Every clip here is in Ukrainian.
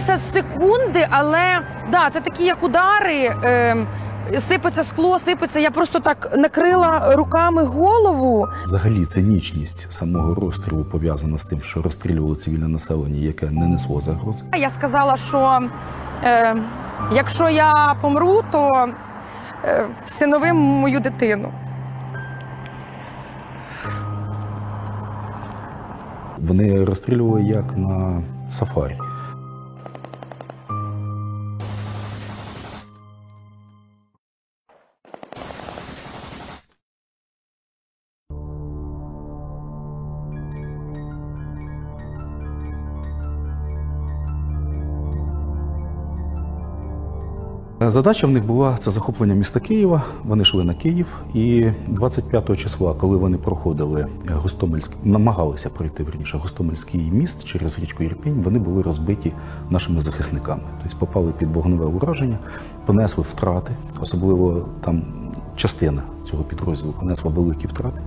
все секунди, але да, це такі як удари, сипеться скло, сипеться. Я просто так накрила руками голову. Взагалі цинічність самого розстрілу пов'язана з тим, що розстрілювали цивільне населення, яке не несло загрози. Я сказала, що якщо я помру, то всиновим мою дитину. Вони розстрілювали як на сафарі. Задача в них була це захоплення міста Києва. Вони йшли на Київ, і 25 числа, коли вони проходили намагалися пройти Гостомельський міст через річку Ірпінь, вони були розбиті нашими захисниками. Тобто попали під вогневе ураження, понесли втрати, особливо там частина цього підрозділу понесла великі втрати.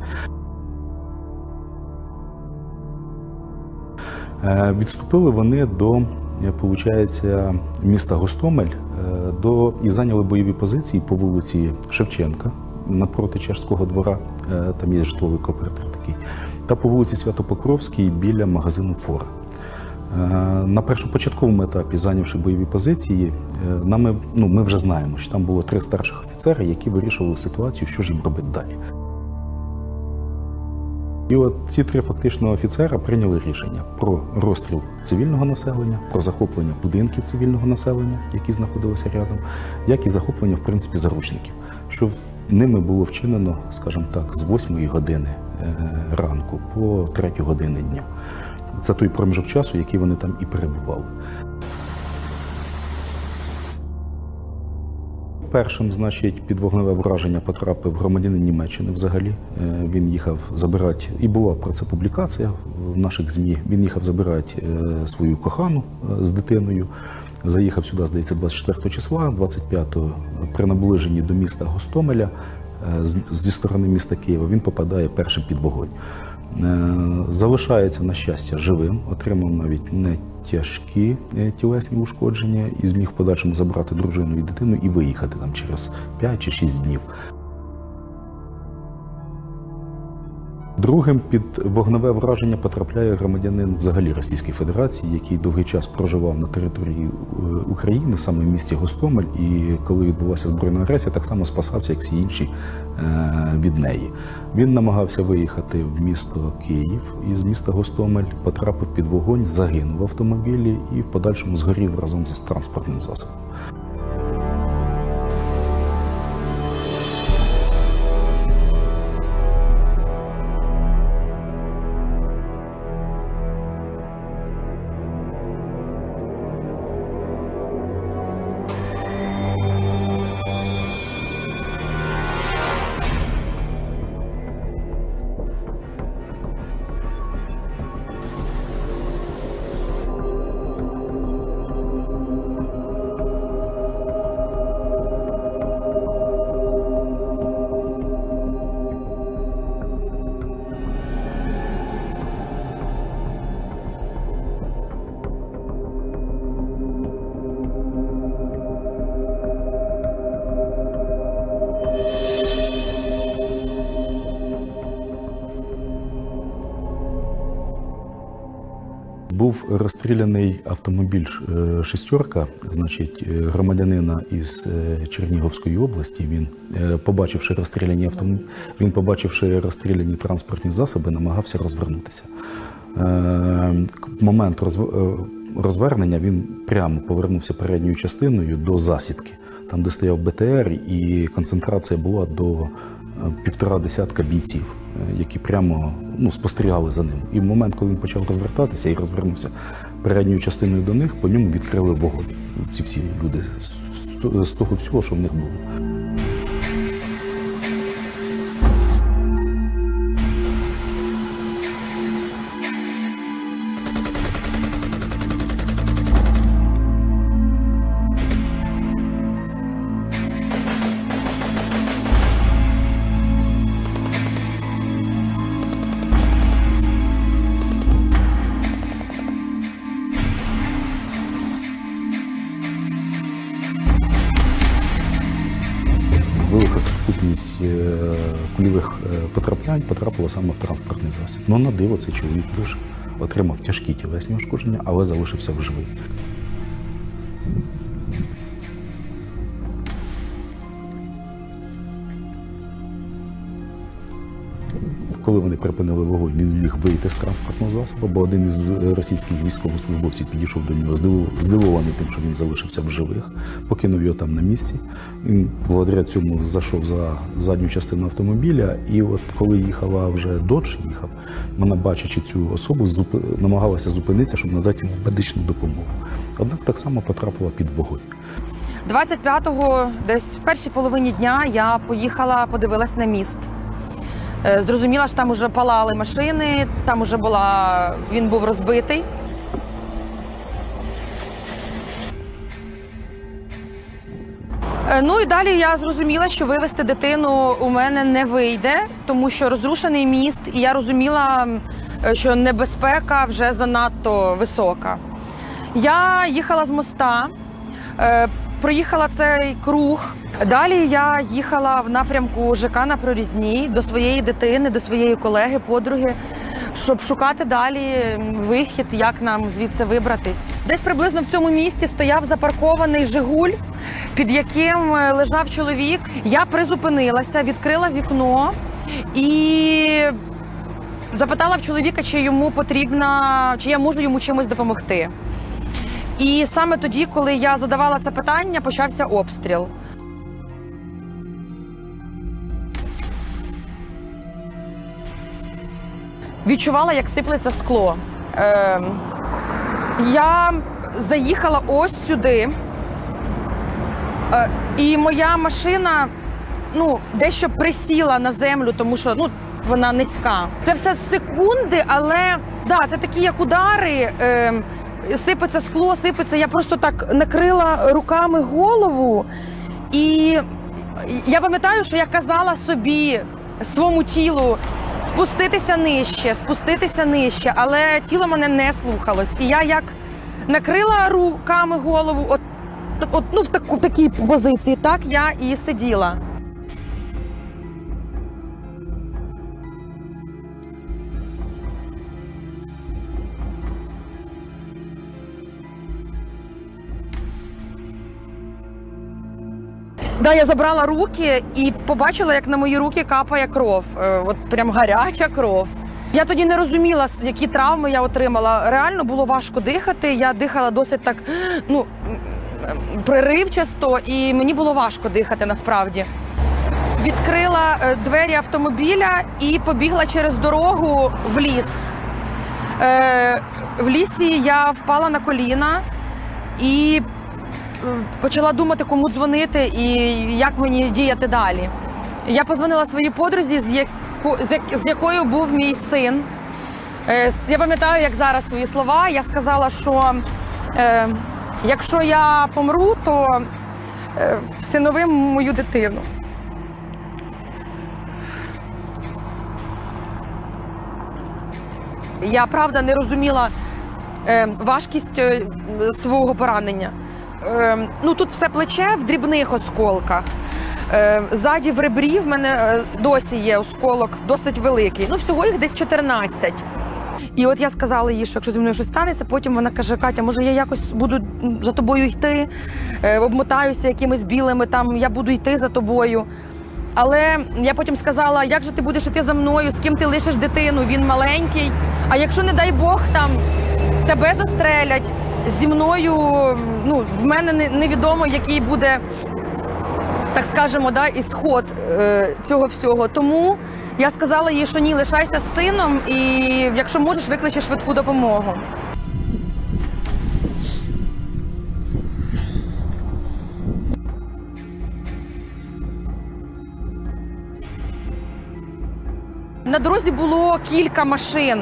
Відступили вони до, получається, міста Гостомель і зайняли бойові позиції по вулиці Шевченка напроти Чешського двора, там є житловий кооператив такий, та по вулиці Свято-Покровській біля магазину «Фора». На першопочатковому етапі, зайнявши бойові позиції, ми вже знаємо, що там було 3 старших офіцери, які вирішували ситуацію, що ж їм робити далі. І от ці 3 фактично офіцера прийняли рішення про розстріл цивільного населення, про захоплення будинків цивільного населення, які знаходилися рядом, як і захоплення, в принципі, заручників, що ними було вчинено, скажімо так, з 8 години ранку по 3 години дня. Це той проміжок часу, який вони там і перебували. Першим, значить, під вогневе враження потрапив громадянин Німеччини взагалі. Він їхав забирати, і була про це публікація в наших ЗМІ, він їхав забирати свою кохану з дитиною. Заїхав сюди, здається, 24 числа, 25-го при наближенні до міста Гостомеля зі сторони міста Києва він попадає першим під вогонь. Залишається, на щастя, живим, отримав навіть не тяжкі тілесні ушкодження і зміг в подальшому забрати дружину і дитину і виїхати там через 5 чи 6 днів. Другим під вогневе враження потрапляє громадянин взагалі Російської Федерації, який довгий час проживав на території України, саме в місті Гостомель, і коли відбулася збройна агресія, так само спасався, як всі інші, від неї. Він намагався виїхати в місто Київ, і з міста Гостомель потрапив під вогонь, загинув в автомобілі і в подальшому згорів разом з транспортним засобом. Був розстріляний автомобіль «Шестерка», значить, громадянина із Чернігівської області. Він, побачивши розстріляні транспортні засоби, намагався розвернутися. В момент розвернення він прямо повернувся передньою частиною до засідки, там, де стояв БТР, і концентрація була до 1,5 десятка бійців, які прямо спостерігали за ним. І в момент, коли він почав розвертатися і розвернувся передньою частиною до них, по ньому відкрили вогонь. Ці всі люди з того всього, що в них було. ймовірність кульових потраплянь потрапила саме в транспортний засіб. Ну, на диво, цей чоловік вижив, отримав тяжкі тілесні ушкодження, але залишився в живий. Коли вони припинили вогонь, він зміг вийти з транспортного засобу, бо один із російських військовослужбовців підійшов до нього, здивований тим, що він залишився в живих, покинув його там на місці. Він благодаря цьому зайшов за задню частину автомобіля, і от коли їхала вже Додж, вона, бачачи цю особу, намагалася зупинитися, щоб надати йому медичну допомогу. Однак так само потрапила під вогонь. 25-го, десь в першій половині дня, я поїхала, подивилась на міст. Зрозуміла, що там уже палали машини, там уже він був розбитий. Ну і далі я зрозуміла, що вивезти дитину у мене не вийде, тому що розрушений міст, і я розуміла, що небезпека вже занадто висока. Я їхала з моста, проїхала цей круг. Далі я їхала в напрямку ЖК на Прорізній до своєї дитини, до своєї колеги, подруги, щоб шукати далі вихід, як нам звідси вибратись. Десь приблизно в цьому місці стояв запаркований «Жигуль», під яким лежав чоловік. Я призупинилася, відкрила вікно і запитала в чоловіка, чи йому потрібна, чи я можу йому чимось допомогти. І саме тоді, коли я задавала це питання, почався обстріл. Відчувала, як сиплеться скло. Я заїхала ось сюди, і моя машина дещо присіла на землю, тому що вона низька. Це все секунди, але це такі як удари, сипеться скло, сипеться. Я просто так накрила руками голову, і я пам'ятаю, що я казала собі, своєму тілу, спуститися нижче, але тіло мене не слухалось. І я як накрила руками голову, в такій позиції, так я і сиділа. Я забрала руки і побачила, як на мої руки капає кров. Прям гаряча кров. Я тоді не розуміла, які травми я отримала. Реально було важко дихати. Я дихала досить так, приривчасто, і мені було важко дихати насправді. Відкрила двері автомобіля і побігла через дорогу в ліс. В лісі я впала на коліна і почала думати, кому дзвонити і як мені діяти далі. Я подзвонила своїй подрузі, з якою був мій син. Я пам'ятаю, як зараз свої слова. Я сказала, що якщо я помру, то всиновим мою дитину. Я, правда, не розуміла важкість свого поранення. Тут все плече в дрібних осколках. Ззаді в ребрі в мене досі є осколок досить великий. Всього їх десь 14. І от я сказала їй, що якщо зі мною щось станеться, потім вона каже: Катя, може я якось буду за тобою йти, обмотаюся якимись білими, я буду йти за тобою. Але я потім сказала: як же ти будеш йти за мною, з ким ти лишиш дитину, він маленький. А якщо, не дай Бог, тебе застрелять, зі мною, в мене невідомо, який буде, так скажемо, ісход цього всього. Тому я сказала їй, що ні, лишайся з сином і, якщо можеш, викличе швидку допомогу. На дорозі було кілька машин.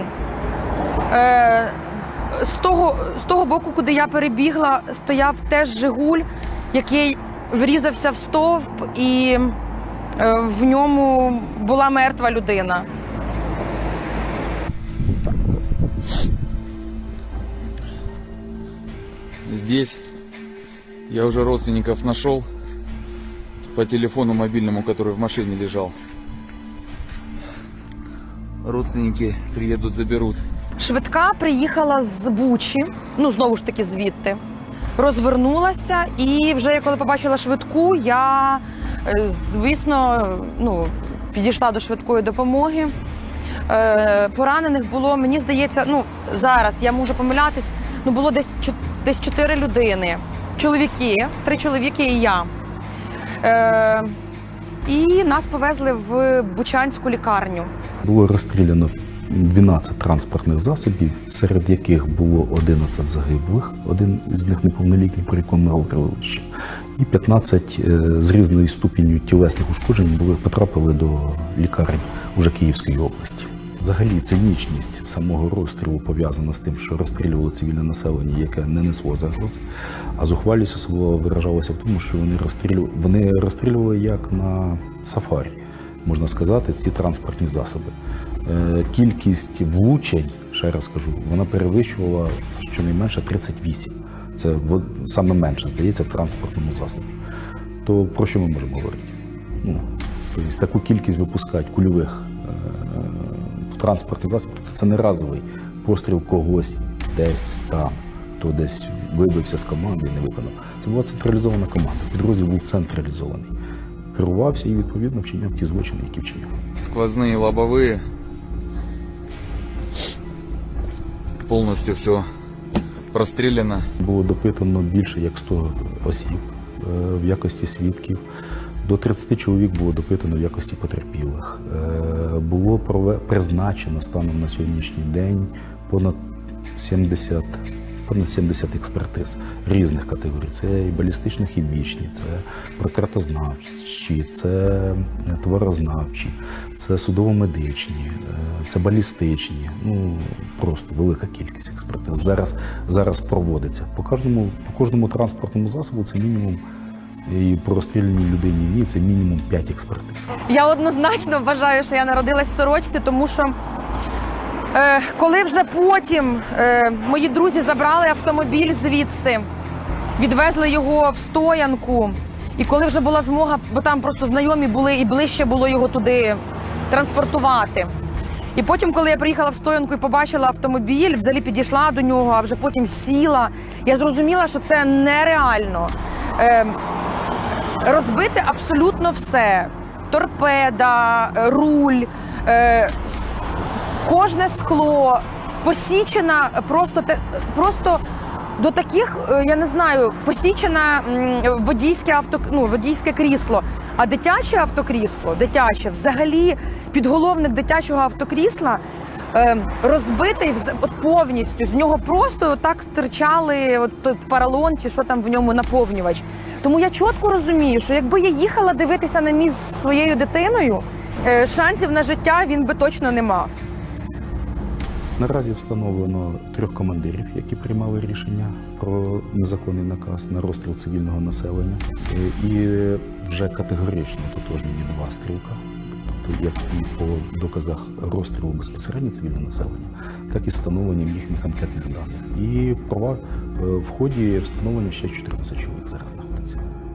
З того боку, куди я перебігла, стояв теж «Жигуль», який врізався в стовп, і в ньому була мертва людина. Здесь я уже родственников нашел. по телефону мобильному, который в машине лежал. Родственники приедут, заберут. Швидка приїхала з Бучі, ну знову ж таки звідти, розвернулася, і вже коли побачила швидку, я, звісно, підійшла до швидкої допомоги. Поранених було, мені здається, зараз я можу помилятись, було десь 4 людини. Чоловіки, 3 чоловіки і я. І нас повезли в Бучанську лікарню. Було розстріляно 12 транспортних засобів, серед яких було 11 загиблих, один з них неповнолітній, про якого ми говорили ще, і 15 з різною ступінню тілесних ушкоджень потрапили до лікарень уже Київської області. Взагалі цинічність самого розстрілу пов'язана з тим, що розстрілювали цивільне населення, яке не несло загрози, а зухвалість особливо виражалася в тому, що вони розстрілювали як на сафарі, можна сказати, ці транспортні засоби. Кількість влучень, ще раз кажу, вона перевищувала щонайменше 38. Це саме менше, здається, в транспортному засобі. То про що ми можемо говорити? Тобто таку кількість випускають кульових в транспортний засіб, тобто це не разовий постріл когось десь там, хто десь вибився з команди і не виконав. Це була централізована команда, підрозділ був централізований. Керувався і, відповідно, вчиняв ті злочини, які вчиняв. Сквозные, лобовые. Полностью все простреляно. Було допитано більше як 100 осіб в якості свідків. До 30 чоловік було допитано в якості потерпілих. Було призначено станом на сьогоднішній день понад 70 експертиз різних категорій. Це і балістично-хімічні, це портретознавчі, це тварознавчі, це судово-медичні, це балістичні. Просто велика кількість експертиз. Зараз проводиться. По кожному транспортному засобу це мінімум, і по розстріляній людині ні, це мінімум 5 експертиз. Я однозначно вважаю, що я народилась в сорочці, тому що коли вже потім мої друзі забрали автомобіль звідси, відвезли його в стоянку, і коли вже була змога, бо там просто знайомі були і ближче було його туди транспортувати. І потім, коли я приїхала в стоянку і побачила автомобіль, взагалі підійшла до нього, а вже потім сіла, я зрозуміла, що це нереально. Розбити абсолютно все. Торпеда, руль, кожне скло, посічена просто до таких, я не знаю, посічена водійське крісло. А дитяче автокрісло, взагалі підголовник дитячого автокрісла розбитий повністю. З нього просто так стирчали поролон чи що там в ньому наповнювач. Тому я чітко розумію, що якби я їхала дивитися на міст зі своєю дитиною, шансів на життя він би точно не мав. Наразі встановлено 3 командирів, які приймали рішення про незаконний наказ на розстріл цивільного населення. І вже категорично тотожні 2 стрілка, тобто як і по доказах розстрілу безпосередньо цивільного населення, так і встановленням їхніх анкетних даних. І в ході встановлення ще 14 чоловік зараз знаходиться.